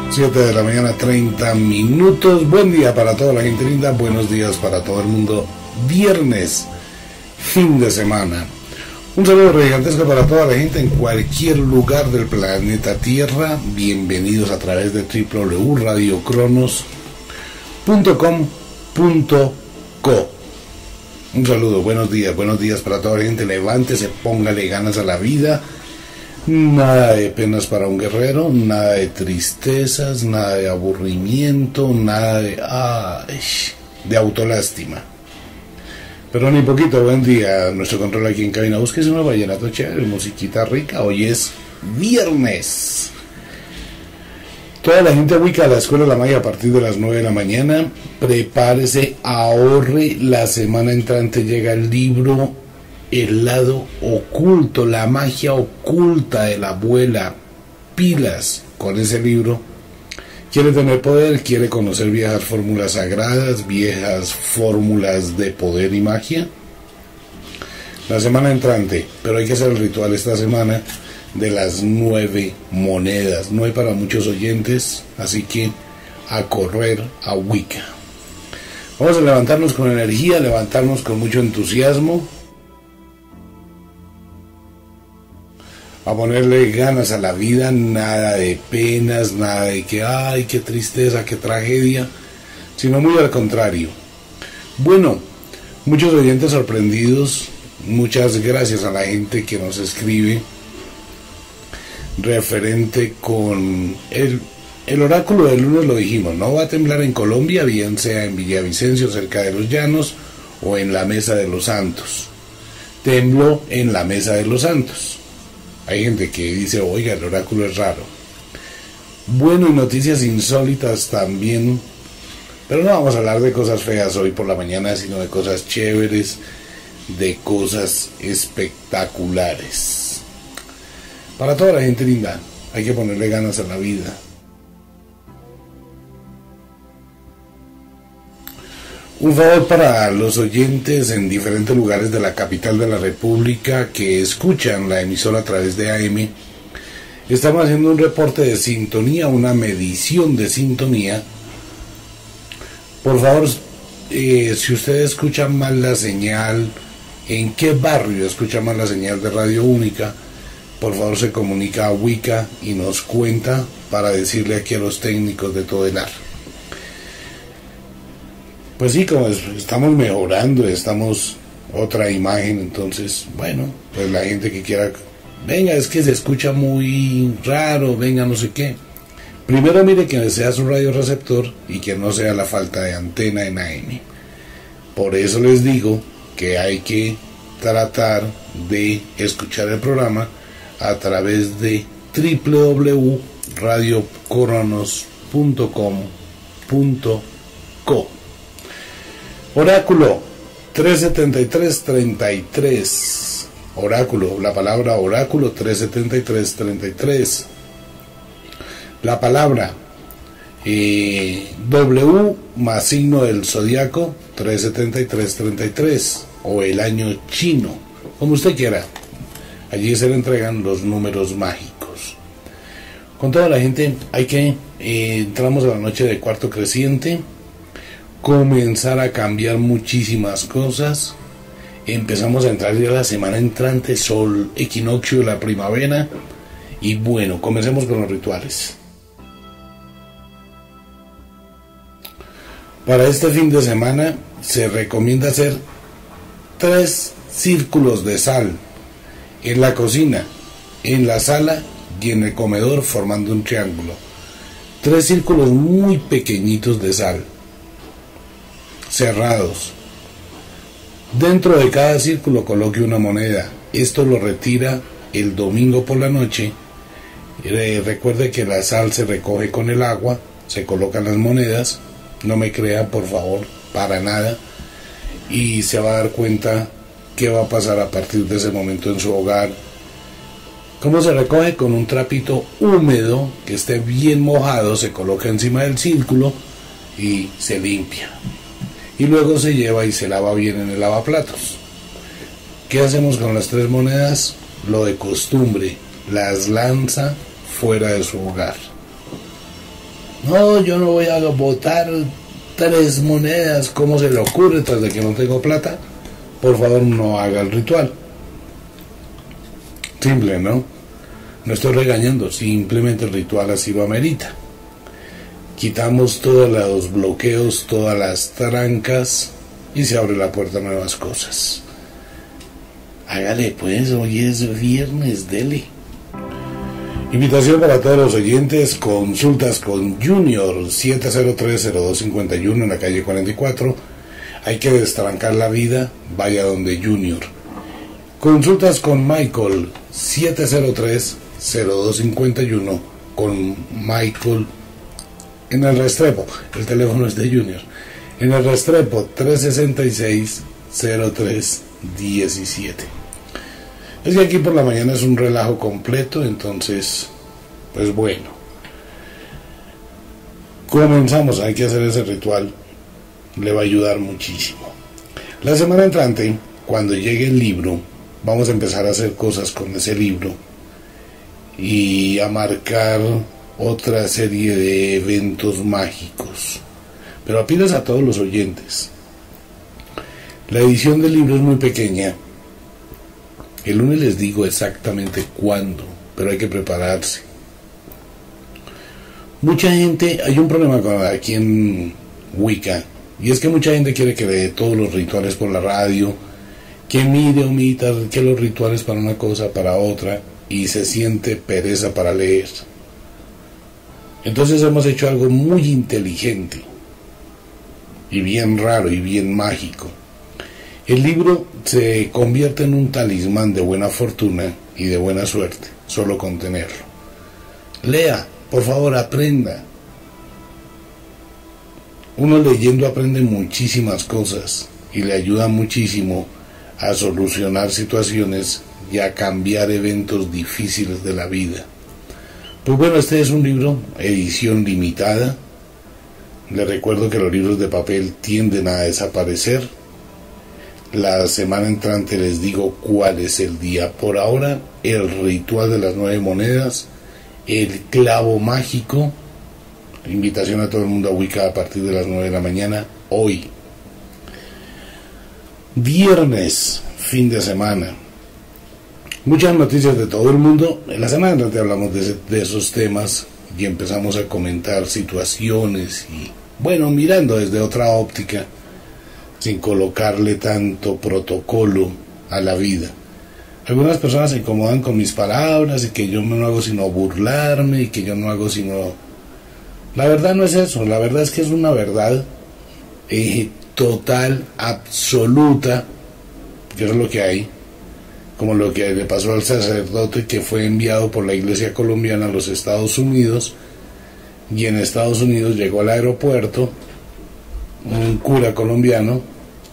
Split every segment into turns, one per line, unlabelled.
7 de la mañana, 30 minutos. Buen día para toda la gente linda, buenos días para todo el mundo. Viernes, fin de semana. Un saludo gigantesco para toda la gente en cualquier lugar del planeta Tierra. Bienvenidos a través de www.radiocronos.com.co. Un saludo, buenos días para toda la gente. Levántese, póngale ganas a la vida. Nada de penas para un guerrero, nada de tristezas, nada de aburrimiento, nada de autolástima. Pero ni poquito. Buen día, nuestro control aquí en cabina. Búsquese una vallenato chévere, musiquita rica. Hoy es viernes. Toda la gente ubica a la Escuela de la Magia a partir de las 9 de la mañana. Prepárese, ahorre. La semana entrante llega el libro El lado oculto, la magia oculta de la abuela. Pilas con ese libro. Quiere tener poder, quiere conocer viejas fórmulas sagradas, viejas fórmulas de poder y magia. La semana entrante, pero hay que hacer el ritual esta semana de las 9 monedas. No hay para muchos oyentes, así que a correr a Wicca. Vamos a levantarnos con energía, levantarnos con mucho entusiasmo, a ponerle ganas a la vida, nada de penas, nada de que ay, qué tristeza, qué tragedia, sino muy al contrario. Bueno, muchos oyentes sorprendidos, muchas gracias a la gente que nos escribe referente con el oráculo del lunes. Lo dijimos, no va a temblar en Colombia, bien sea en Villavicencio, cerca de los Llanos, o en la Mesa de los Santos. Tembló en la Mesa de los Santos. Hay gente que dice, oiga, el oráculo es raro. Bueno, y noticias insólitas también. Pero no vamos a hablar de cosas feas hoy por la mañana, sino de cosas chéveres, de cosas espectaculares. Para toda la gente linda, hay que ponerle ganas a la vida. Un favor para los oyentes en diferentes lugares de la capital de la República que escuchan la emisora a través de AM. Estamos haciendo un reporte de sintonía, una medición de sintonía. Por favor, si ustedes escuchan mal la señal, ¿en qué barrio escuchan mal la señal de Radio Única? Por favor, se comunica a Wicca y nos cuenta para decirle aquí a los técnicos de Todelar. Pues sí, como estamos mejorando, estamos otra imagen, entonces, bueno, pues la gente que quiera, venga, es que se escucha muy raro, venga, no sé qué. Primero mire que sea su radio receptor y que no sea la falta de antena en AM. Por eso les digo que hay que tratar de escuchar el programa a través de www.radiocronos.com.co. Oráculo 373-33. Oráculo, la palabra oráculo 373-33. La palabra W más signo del zodiaco 373-33. O el año chino, como usted quiera. Allí se le entregan los números mágicos. Con toda la gente hay que, entramos a la noche de cuarto creciente, comenzar a cambiar muchísimas cosas. Empezamos a entrar ya la semana entrante, sol, equinoccio de la primavera. Y bueno, comencemos con los rituales. Para este fin de semana se recomienda hacer 3 círculos de sal en la cocina, en la sala y en el comedor, formando un triángulo. 3 círculos muy pequeñitos de sal, cerrados. Dentro de cada círculo coloque una moneda. Esto lo retira el domingo por la noche. Recuerde que la sal se recoge con el agua, se colocan las monedas. No me crean, por favor, para nada. Y se va a dar cuenta qué va a pasar a partir de ese momento en su hogar. ¿Cómo se recoge? Con un trapito húmedo que esté bien mojado, se coloca encima del círculo y se limpia. Y luego se lleva y se lava bien en el lavaplatos. ¿Qué hacemos con las 3 monedas? Lo de costumbre, las lanza fuera de su hogar. No, yo no voy a botar 3 monedas, ¿cómo se le ocurre tras de que no tengo plata? Por favor, no haga el ritual. Simple, ¿no? No estoy regañando, simplemente el ritual así lo amerita. Quitamos todos los bloqueos, todas las trancas y se abre la puerta a nuevas cosas. Hágale pues, hoy es viernes, dele. Invitación para todos los oyentes, consultas con Junior, 703-0251 en la calle 44. Hay que destrancar la vida, vaya donde Junior. Consultas con Michael, 703-0251 con Michael en el Restrepo. El teléfono es de Junior. En el Restrepo, 366-0317. Es que aquí por la mañana es un relajo completo, entonces, pues bueno. Comenzamos, hay que hacer ese ritual, le va a ayudar muchísimo. La semana entrante, cuando llegue el libro, vamos a empezar a hacer cosas con ese libro y a marcar otra serie de eventos mágicos. Pero apilas a todos los oyentes. La edición del libro es muy pequeña. El lunes les digo exactamente cuándo, pero hay que prepararse. Mucha gente, hay un problema aquí en Wicca, y es que mucha gente quiere que lee todos los rituales por la radio, que mire, omita, que los rituales para una cosa, para otra, y se siente pereza para leer. Entonces hemos hecho algo muy inteligente, y bien raro, y bien mágico. El libro se convierte en un talismán de buena fortuna y de buena suerte, solo con tenerlo. Lea, por favor, aprenda. Uno leyendo aprende muchísimas cosas y le ayuda muchísimo a solucionar situaciones y a cambiar eventos difíciles de la vida. Pues bueno, este es un libro, edición limitada. Les recuerdo que los libros de papel tienden a desaparecer. La semana entrante les digo cuál es el día. Por ahora, el ritual de las 9 monedas, el clavo mágico. Invitación a todo el mundo a Wicca a partir de las 9 de la mañana, hoy. Viernes, fin de semana. Muchas noticias de todo el mundo. En la semana entrante hablamos de esos temas y empezamos a comentar situaciones y, bueno, mirando desde otra óptica, sin colocarle tanto protocolo a la vida. Algunas personas se incomodan con mis palabras y que yo no hago sino burlarme y que yo no hago sino... La verdad no es eso, la verdad es que es una verdad total, absoluta, que es lo que hay, como lo que le pasó al sacerdote que fue enviado por la iglesia colombiana a los Estados Unidos, y en Estados Unidos llegó al aeropuerto un cura colombiano,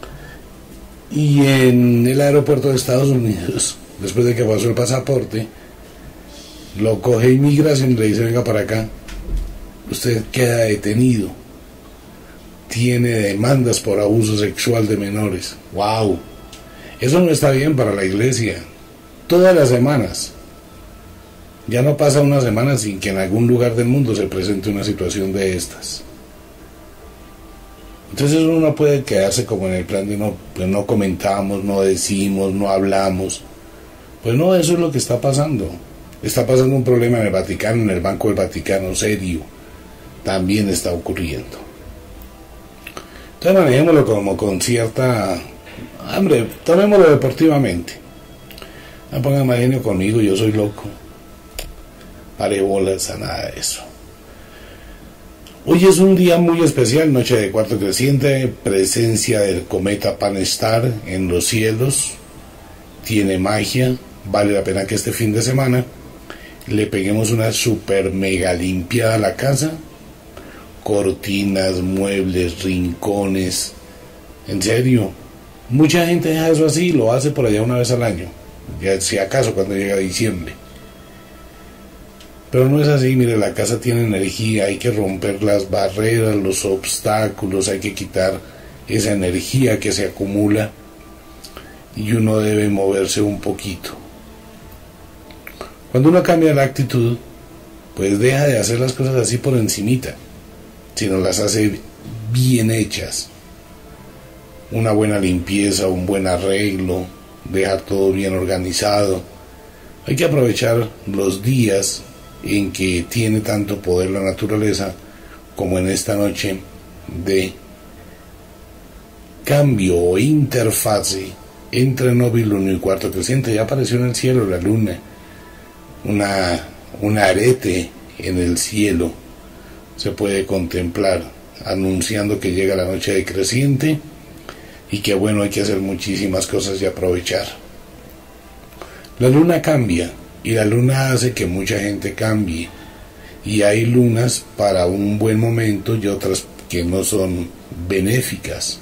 y en el aeropuerto de Estados Unidos, después de que pasó el pasaporte, lo coge inmigración y le dice: venga para acá, usted queda detenido, tiene demandas por abuso sexual de menores. ¡Wow! Eso no está bien para la iglesia. Todas las semanas, ya no pasa una semana sin que en algún lugar del mundo se presente una situación de estas. Entonces uno no puede quedarse como en el plan de no, pues no comentamos, no decimos, no hablamos. Pues no, eso es lo que está pasando. Está pasando un problema en el Vaticano, en el Banco del Vaticano, serio. También está ocurriendo. Entonces manejémoslo como con cierta... Hombre, tomémoslo deportivamente. No pongan más genio conmigo, yo soy loco. Pare bolas a nada de eso. Hoy es un día muy especial, noche de cuarto creciente, presencia del cometa Pan-STARRS en los cielos, tiene magia, vale la pena que este fin de semana le peguemos una super mega limpiada a la casa, cortinas, muebles, rincones, en serio, mucha gente deja eso así, lo hace por allá una vez al año, ya si acaso cuando llega diciembre. Pero no es así, mire, la casa tiene energía, hay que romper las barreras, los obstáculos, hay que quitar esa energía que se acumula y uno debe moverse un poquito. Cuando uno cambia la actitud, pues deja de hacer las cosas así por encimita. sino las hace bien hechas. Una buena limpieza, un buen arreglo, dejar todo bien organizado. Hay que aprovechar los días en que tiene tanto poder la naturaleza, como en esta noche de cambio o interfase entre novilunio y cuarto creciente. Ya apareció en el cielo la luna, un arete en el cielo se puede contemplar, anunciando que llega la noche de creciente y que bueno, hay que hacer muchísimas cosas y aprovechar. La luna cambia y la luna hace que mucha gente cambie, y hay lunas para un buen momento y otras que no son benéficas.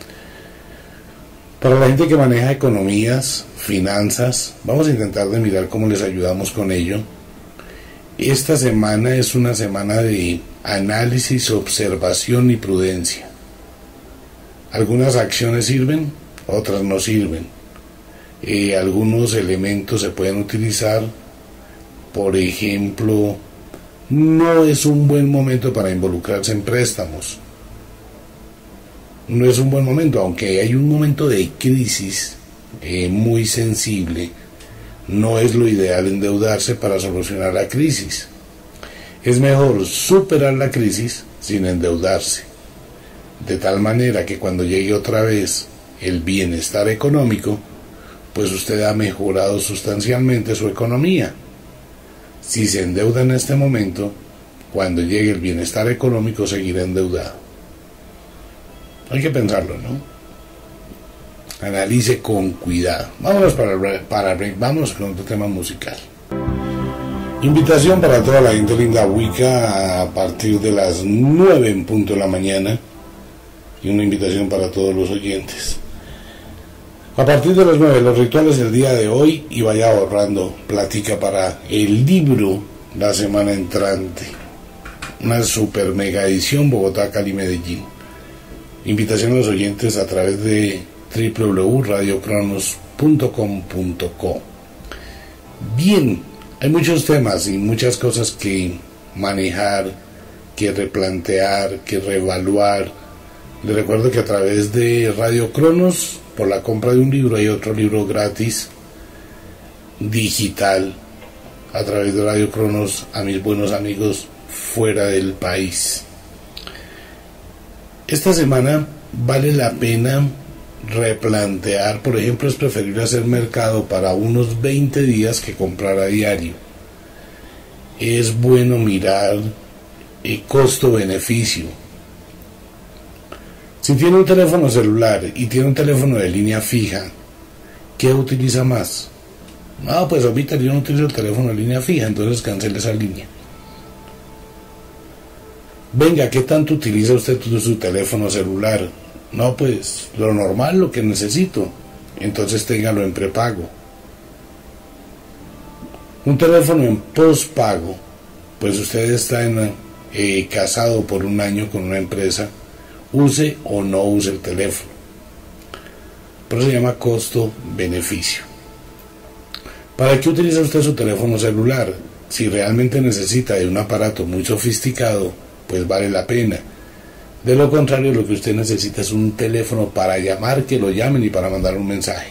Para la gente que maneja economías, finanzas, vamos a intentar de mirar cómo les ayudamos con ello. Esta semana es una semana de análisis, observación y prudencia. Algunas acciones sirven, otras no sirven. Algunos elementos se pueden utilizar. Por ejemplo, no es un buen momento para involucrarse en préstamos. No es un buen momento, aunque hay un momento de crisis muy sensible. No es lo ideal endeudarse para solucionar la crisis. Es mejor superar la crisis sin endeudarse, de tal manera que cuando llegue otra vez el bienestar económico, pues usted ha mejorado sustancialmente su economía. Si se endeuda en este momento, cuando llegue el bienestar económico seguirá endeudado. Hay que pensarlo, ¿no? Analice con cuidado. Vámonos para break, vamos con otro tema musical. Invitación para toda la gente linda Wicca a partir de las 9 en punto de la mañana, y una invitación para todos los oyentes. A partir de las 9, los rituales del día de hoy, y vaya ahorrando plática para el libro la semana entrante. Una super mega edición Bogotá, Cali, Medellín. Invitación a los oyentes a través de www.radiocronos.com.co. Bien, hay muchos temas y muchas cosas que manejar, que replantear, que reevaluar. Les recuerdo que a través de Radio Cronos, por la compra de un libro, hay otro libro gratis, digital, a través de Radio Cronos, a mis buenos amigos fuera del país. Esta semana vale la pena replantear, por ejemplo, es preferible hacer mercado para unos 20 días que comprar a diario. Es bueno mirar el costo-beneficio. Si tiene un teléfono celular y tiene un teléfono de línea fija, ¿qué utiliza más? No, pues ahorita yo no utilizo el teléfono de línea fija, entonces cancele esa línea. Venga, ¿qué tanto utiliza usted su teléfono celular? No, pues lo normal, lo que necesito. Entonces téngalo en prepago. Un teléfono en postpago, pues usted está casado por un año con una empresa, use o no use el teléfono. Por eso se llama costo-beneficio. ¿Para qué utiliza usted su teléfono celular? Si realmente necesita de un aparato muy sofisticado, pues vale la pena. De lo contrario, lo que usted necesita es un teléfono para llamar, que lo llamen, y para mandar un mensaje.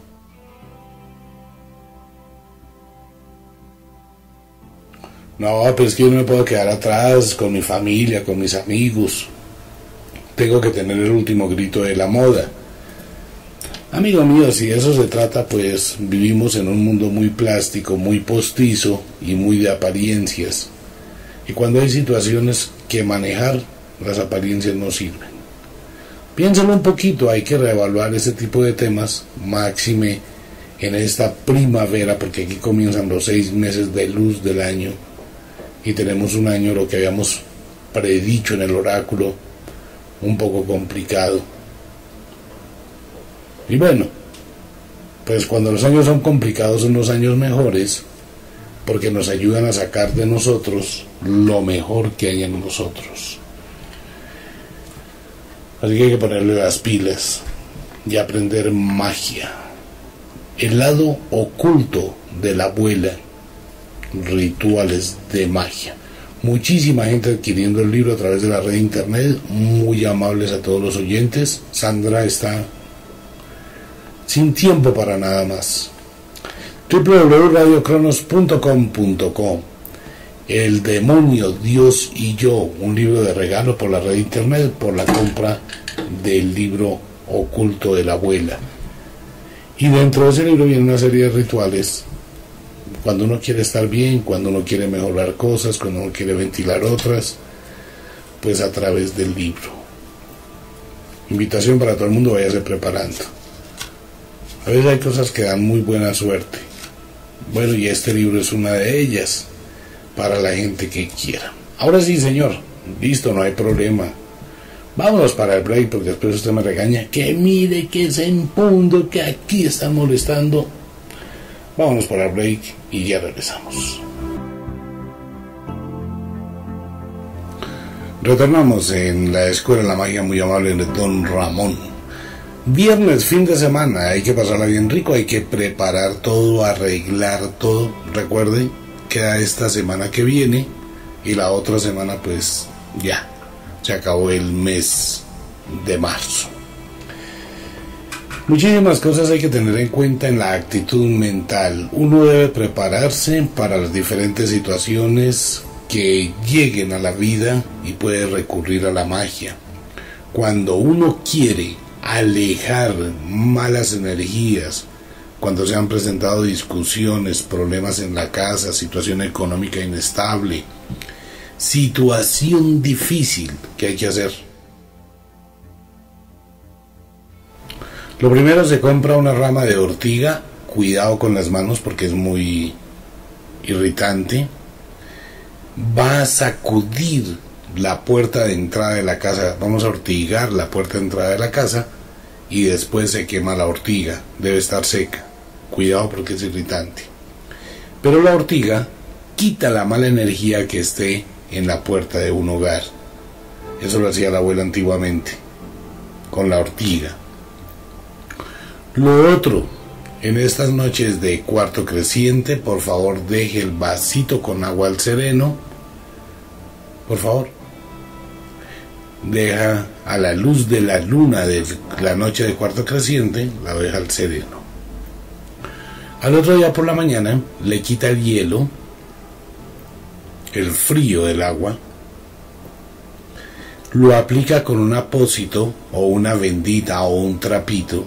No, pero es que yo no me puedo quedar atrás con mi familia, con mis amigos. Tengo que tener el último grito de la moda. Amigo mío, si de eso se trata, pues vivimos en un mundo muy plástico, muy postizo y muy de apariencias. Y cuando hay situaciones que manejar, las apariencias no sirven. Piénsalo un poquito, hay que reevaluar ese tipo de temas, máxime en esta primavera, porque aquí comienzan los 6 meses de luz del año, y tenemos un año, lo que habíamos predicho en el oráculo, un poco complicado. Y bueno, pues cuando los años son complicados son los años mejores, porque nos ayudan a sacar de nosotros lo mejor que hay en nosotros. Así que hay que ponerle las pilas y aprender magia, el lado oculto de la abuela, rituales de magia. Muchísima gente adquiriendo el libro a través de la red de internet, muy amables a todos los oyentes. Sandra está sin tiempo para nada más. www.radiocronos.com.co. El demonio, Dios y yo, un libro de regalo por la red de internet, por la compra del libro oculto de la abuela. Y dentro de ese libro viene una serie de rituales. Cuando uno quiere estar bien, cuando uno quiere mejorar cosas, cuando uno quiere ventilar otras, pues a través del libro. Invitación para todo el mundo, váyase preparando. A veces hay cosas que dan muy buena suerte. Bueno, y este libro es una de ellas, para la gente que quiera. Ahora sí, señor, listo, no hay problema. Vámonos para el break, porque después usted me regaña, que mire, que se impundo, que aquí están molestando. Vámonos para el break y ya regresamos. Retornamos en la Escuela de la Magia muy amable de Don Ramón. Viernes, fin de semana, hay que pasarla bien rico, hay que preparar todo, arreglar todo. Recuerden, queda esta semana que viene y la otra semana pues ya, se acabó el mes de marzo. Muchísimas cosas hay que tener en cuenta en la actitud mental. Uno debe prepararse para las diferentes situaciones que lleguen a la vida y puede recurrir a la magia. Cuando uno quiere alejar malas energías, cuando se han presentado discusiones, problemas en la casa, situación económica inestable, situación difícil, ¿qué hay que hacer? Lo primero, se compra una rama de ortiga, cuidado con las manos porque es muy irritante. Va a sacudir la puerta de entrada de la casa, vamos a ortigar la puerta de entrada de la casa y después se quema la ortiga, debe estar seca, cuidado porque es irritante. Pero la ortiga quita la mala energía que esté en la puerta de un hogar. Eso lo hacía la abuela antiguamente, con la ortiga. Lo otro, en estas noches de cuarto creciente, por favor deje el vasito con agua al sereno, por favor. Deja a la luz de la luna de la noche de cuarto creciente, la deja al sereno. Al otro día por la mañana le quita el hielo, el frío del agua, lo aplica con un apósito o una bendita o un trapito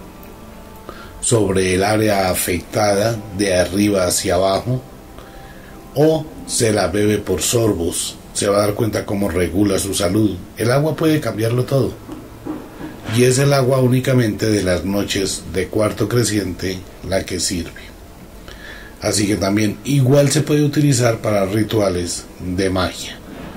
sobre el área afectada de arriba hacia abajo, o se la bebe por sorbos. Se va a dar cuenta cómo regula su salud. El agua puede cambiarlo todo, y es el agua únicamente de las noches de cuarto creciente la que sirve. Así que también igual se puede utilizar para rituales de magia.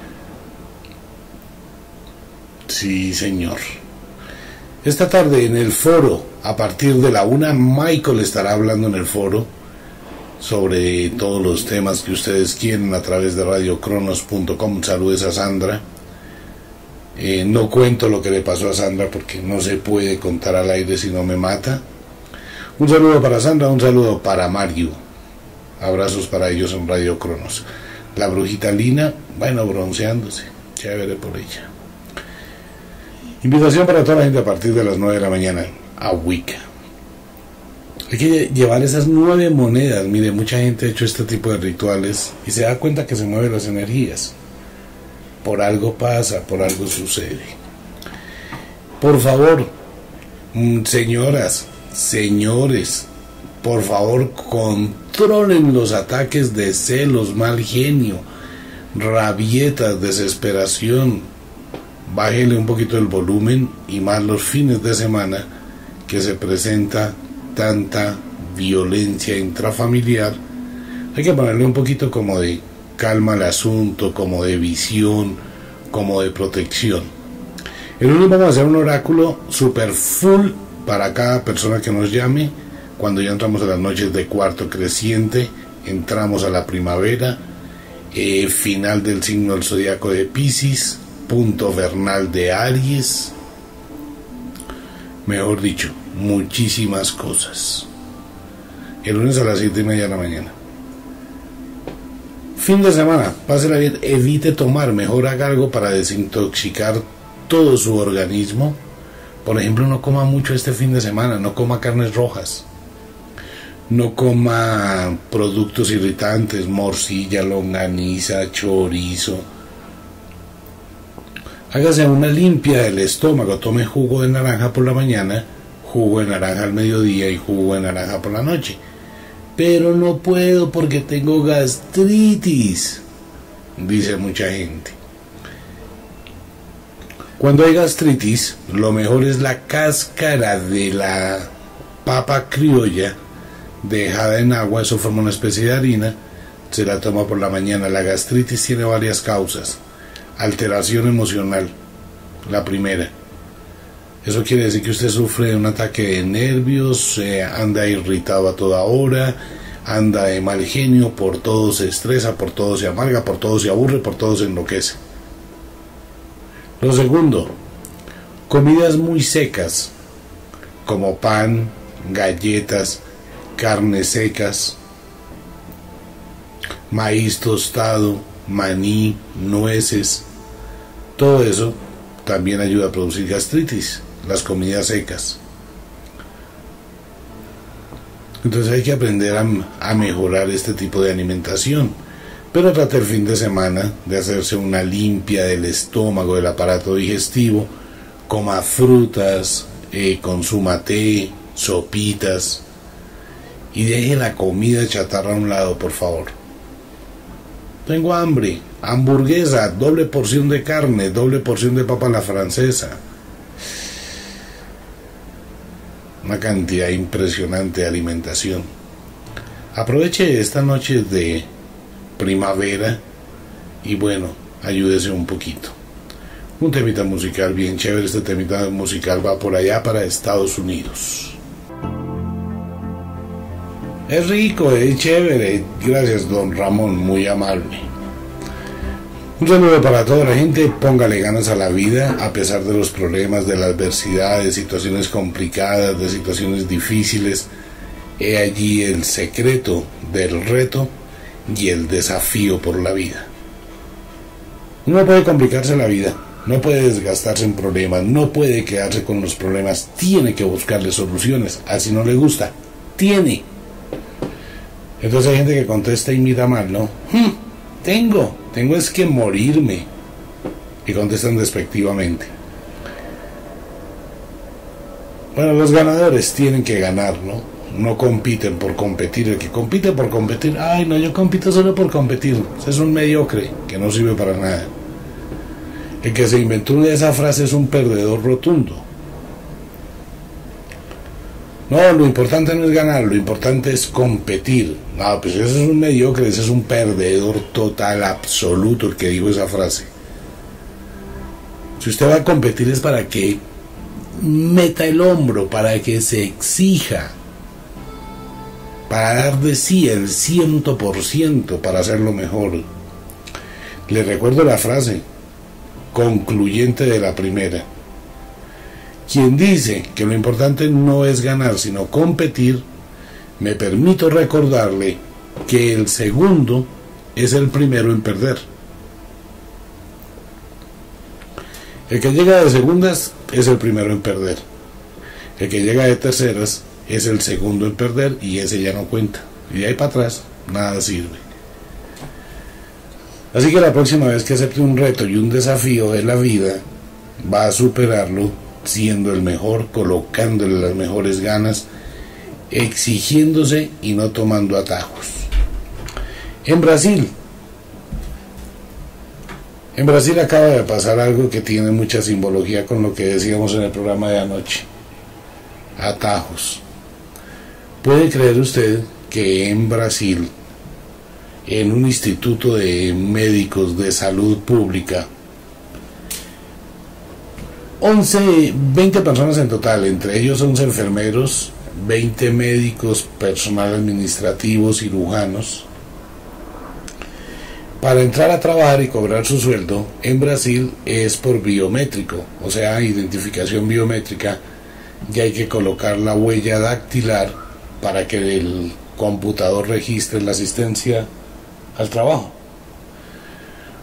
Sí, señor. Esta tarde en el foro, a partir de la 1, Michael estará hablando en el foro sobre todos los temas que ustedes quieren a través de radiocronos.com. Saludes a Sandra. No cuento lo que le pasó a Sandra porque no se puede contar al aire si no me mata. Un saludo para Sandra, un saludo para Mario. Abrazos para ellos en Radio Cronos. La brujita Lina, bueno, bronceándose. Chévere por ella. Invitación para toda la gente a partir de las 9 de la mañana a Wicca. Hay que llevar esas 9 monedas. Mire, mucha gente ha hecho este tipo de rituales y se da cuenta que se mueven las energías. Por algo pasa, por algo sucede. Por favor, señoras, señores, por favor, controlen los ataques de celos, mal genio, rabietas, desesperación. Bájele un poquito el volumen, y más los fines de semana que se presenta tanta violencia intrafamiliar. Hay que ponerle un poquito como de calma al asunto, como de visión, como de protección. El lunes vamos a hacer un oráculo super full para cada persona que nos llame. Cuando ya entramos a las noches de cuarto creciente, entramos a la primavera, final del signo del zodiaco de Piscis, punto vernal de Aries, mejor dicho, muchísimas cosas. El lunes a las 7:30 de la mañana. Fin de semana, pásela bien, evite tomar, mejor haga algo para desintoxicar todo su organismo. Por ejemplo, no coma mucho este fin de semana, no coma carnes rojas, no coma productos irritantes, morcilla, longaniza, chorizo. Hágase una limpia del estómago, tome jugo de naranja por la mañana, jugo de naranja al mediodía y jugo de naranja por la noche. Pero no puedo porque tengo gastritis, dice mucha gente. Cuando hay gastritis, lo mejor es la cáscara de la papa criolla dejada en agua, eso forma una especie de harina, se la toma por la mañana. La gastritis tiene varias causas. Alteración emocional, la primera. Eso quiere decir que usted sufre de un ataque de nervios, anda irritado a toda hora, anda de mal genio, por todo se estresa, por todo se amarga, por todo se aburre, por todo se enloquece. Lo segundo, comidas muy secas, como pan, galletas, carnes secas, maíz tostado, maní, nueces, todo eso también ayuda a producir gastritis, las comidas secas. Entonces hay que aprender a mejorar este tipo de alimentación. Pero trate el fin de semana de hacerse una limpia del estómago, del aparato digestivo, coma frutas, consuma té, sopitas, y deje la comida chatarra a un lado, por favor. Tengo hambre, hamburguesa, doble porción de carne, doble porción de papa a la francesa. Una cantidad impresionante de alimentación. Aproveche esta noche de primavera y bueno, ayúdese un poquito. Un temita musical bien chévere. Este temita musical va por allá para Estados Unidos. Es rico, es chévere. Gracias, don Ramón, muy amable. Un saludo para toda la gente. Póngale ganas a la vida a pesar de los problemas, de la adversidad, de situaciones complicadas, de situaciones difíciles. He allí el secreto del reto y el desafío por la vida. No puede complicarse la vida, no puede desgastarse en problemas, no puede quedarse con los problemas, tiene que buscarle soluciones. Así no le gusta, tiene. Entonces hay gente que contesta y mira mal, ¿no? Tengo es que morirme. Y contestan despectivamente. Bueno, los ganadores tienen que ganar, ¿no? No compiten por competir. El que compite por competir, ay no, yo compito solo por competir, es un mediocre que no sirve para nada. El que se inventó esa frase es un perdedor rotundo. No, lo importante no es ganar, lo importante es competir. No, pues ese es un mediocre, ese es un perdedor total, absoluto, el que dijo esa frase. Si usted va a competir es para que meta el hombro, para que se exija, para dar de sí el 100%, para hacerlo mejor. Le recuerdo la frase concluyente de la primera. Quien dice que lo importante no es ganar, sino competir, me permito recordarle que el segundo es el primero en perder. El que llega de segundas es el primero en perder. El que llega de terceras es el segundo en perder y ese ya no cuenta. Y de ahí para atrás nada sirve. Así que la próxima vez que acepte un reto y un desafío de la vida, va a superarlo siendo el mejor, colocándole las mejores ganas, exigiéndose y no tomando atajos. En Brasil acaba de pasar algo que tiene mucha simbología con lo que decíamos en el programa de anoche. Atajos. ¿Puede creer usted que en Brasil, en un instituto de médicos de salud pública, 20 personas en total, entre ellos 11 enfermeros, 20 médicos, personal administrativo, cirujanos, para entrar a trabajar y cobrar su sueldo en Brasil es por biométrico, o sea, identificación biométrica, y hay que colocar la huella dactilar para que el computador registre la asistencia al trabajo.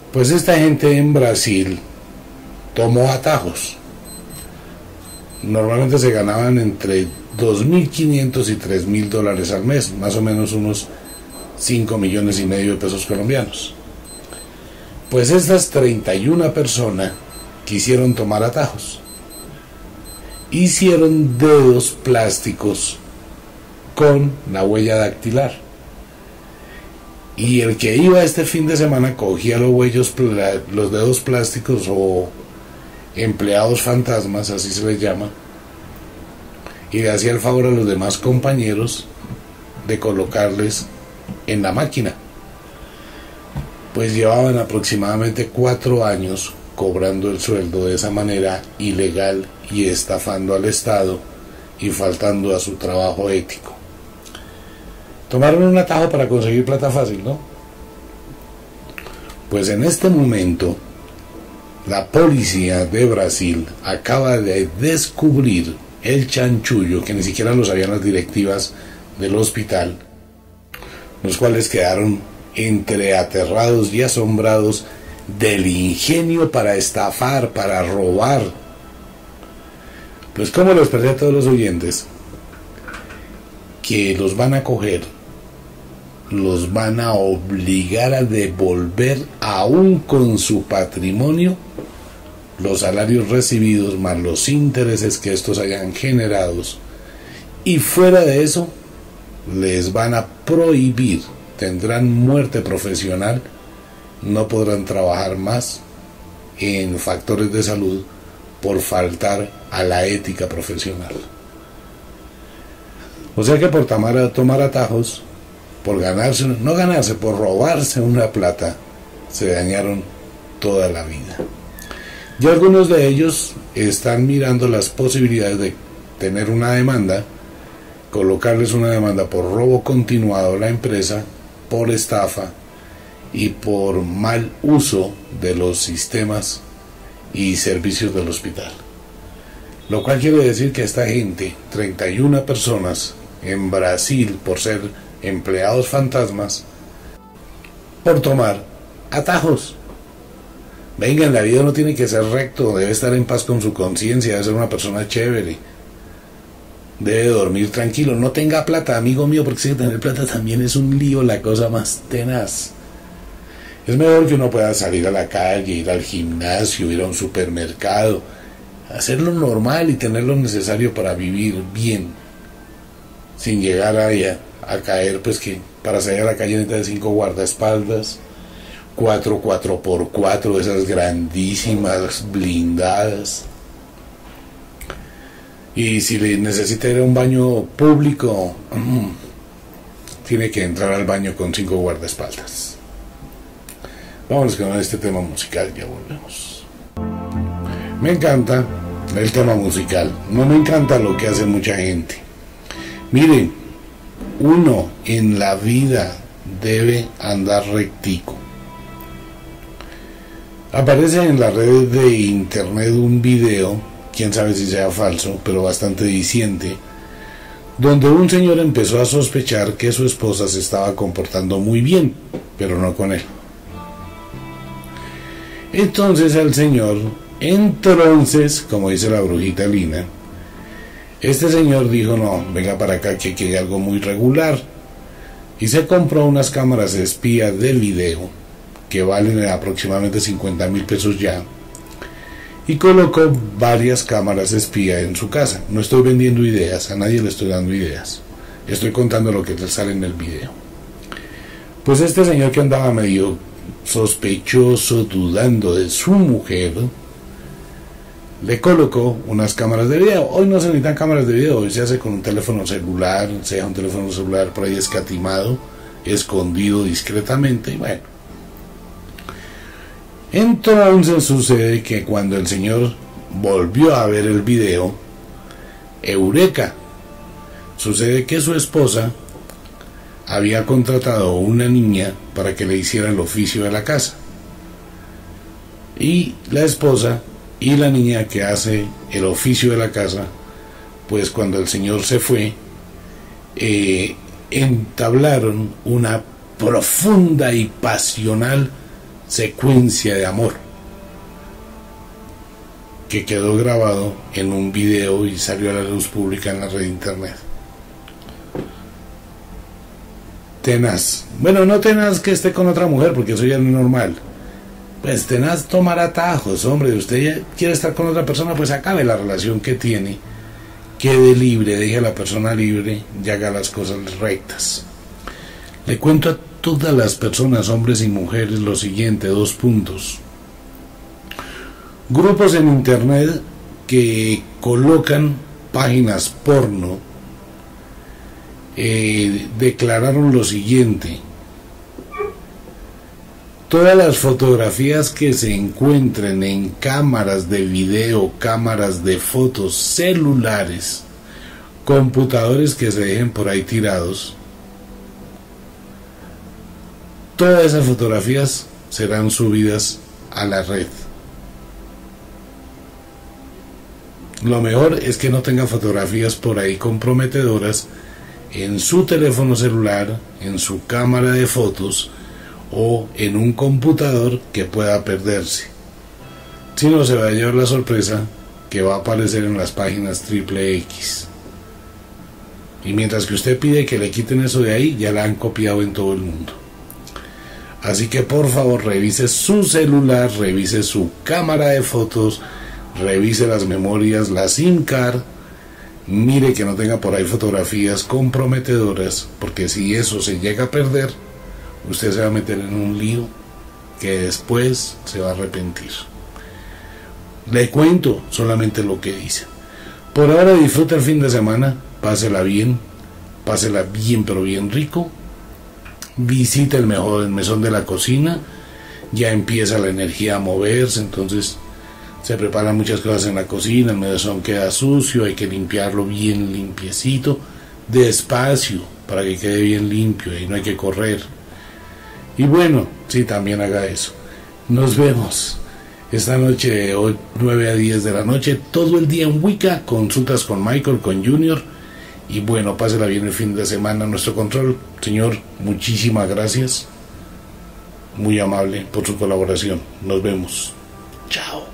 Pues esta gente en Brasil tomó atajos. Normalmente se ganaban entre 2.500 y 3.000 dólares al mes, más o menos unos 5,5 millones de pesos colombianos. Pues estas 31 personas quisieron tomar atajos. Hicieron dedos plásticos con la huella dactilar. Y el que iba este fin de semana cogía los dedos plásticos o empleados fantasmas, así se les llama, y le hacía el favor a los demás compañeros de colocarles en la máquina. Pues llevaban aproximadamente 4 años cobrando el sueldo de esa manera ilegal y estafando al Estado y faltando a su trabajo ético. Tomaron un atajo para conseguir plata fácil, ¿no? Pues en este momento la policía de Brasil acaba de descubrir el chanchullo, que ni siquiera lo sabían las directivas del hospital, los cuales quedaron entre aterrados y asombrados del ingenio para estafar, para robar. Pues como les perdí a todos los oyentes, que los van a coger, los van a obligar a devolver aún con su patrimonio los salarios recibidos más los intereses que estos hayan generado, y fuera de eso les van a prohibir, tendrán muerte profesional, no podrán trabajar más en factores de salud por faltar a la ética profesional. O sea que por tomar atajos, por por robarse una plata, se dañaron toda la vida. Y algunos de ellos están mirando las posibilidades de tener una demanda, colocarles una demanda por robo continuado a la empresa, por estafa y por mal uso de los sistemas y servicios del hospital. Lo cual quiere decir que esta gente, 31 personas en Brasil, por ser empleados fantasmas, por tomar atajos. Venga, en la vida uno tiene que ser recto, debe estar en paz con su conciencia, debe ser una persona chévere, debe dormir tranquilo, no tenga plata, amigo mío, porque si tener plata también es un lío, la cosa más tenaz. Es mejor que uno pueda salir a la calle, ir al gimnasio, ir a un supermercado, hacerlo normal y tener lo necesario para vivir bien, sin llegar a caer, pues que para salir a la calle necesita de 5 guardaespaldas, 4 4x4, esas grandísimas, blindadas. Y si le necesita ir a un baño público, tiene que entrar al baño con 5 guardaespaldas. Vamos con este tema musical, ya volvemos. Me encanta el tema musical, no me encanta lo que hace mucha gente. Miren, uno en la vida debe andar rectico. Aparece en las redes de internet un video, quién sabe si sea falso, pero bastante diciente, donde un señor empezó a sospechar que su esposa se estaba comportando muy bien, pero no con él. Entonces el señor, como dice la brujita Lina, este señor dijo, no, venga para acá que hay algo muy regular, y se compró unas cámaras de espía de video que valen aproximadamente 50,000 pesos ya, y colocó varias cámaras de espía en su casa. No estoy vendiendo ideas, a nadie le estoy dando ideas, estoy contando lo que le sale en el video. Pues este señor, que andaba medio sospechoso, dudando de su mujer, le colocó unas cámaras de video. Hoy no se necesitan cámaras de video, hoy se hace con un teléfono celular, se deja un teléfono celular por ahí escatimado, escondido discretamente, y bueno. Entonces sucede que cuando el señor volvió a ver el video, eureka, sucede que su esposa había contratado a una niña para que le hiciera el oficio de la casa, y la esposa y la niña que hace el oficio de la casa, pues cuando el señor se fue, entablaron una profunda y pasional secuencia de amor que quedó grabado en un video y salió a la luz pública en la red de internet. Tenaz. Bueno, no tenaz que esté con otra mujer, porque eso ya no es normal. Pues tenaz tomar atajos, hombre. Usted ya quiere estar con otra persona, pues acabe la relación que tiene, quede libre, deje a la persona libre y haga las cosas rectas. Le cuento a todas las personas, hombres y mujeres, lo siguiente, 2 puntos. Grupos en internet que colocan páginas porno declararon lo siguiente: todas las fotografías que se encuentren en cámaras de video, cámaras de fotos, celulares, computadores que se dejen por ahí tirados, todas esas fotografías serán subidas a la red. Lo mejor es que no tenga fotografías por ahí comprometedoras en su teléfono celular, en su cámara de fotos o en un computador que pueda perderse. Si no, se va a llevar la sorpresa que va a aparecer en las páginas XXX. Y mientras que usted pide que le quiten eso de ahí, ya la han copiado en todo el mundo. Así que por favor revise su celular, revise su cámara de fotos, revise las memorias, la SIM card, mire que no tenga por ahí fotografías comprometedoras, porque si eso se llega a perder, usted se va a meter en un lío que después se va a arrepentir. Le cuento solamente lo que dice. Por ahora disfruta el fin de semana, pásela bien pero bien rico. Visita el mesón de la cocina, ya empieza la energía a moverse, entonces se preparan muchas cosas en la cocina, el mesón queda sucio, hay que limpiarlo bien limpiecito, despacio, para que quede bien limpio y no hay que correr. Y bueno, sí, también haga eso. Nos vemos esta noche de 9 a 10 de la noche, todo el día en Wicca, consultas con Michael, con Junior. Y bueno, pásela bien el fin de semana. Nuestro control, señor, muchísimas gracias. Muy amable por su colaboración. Nos vemos. Chao.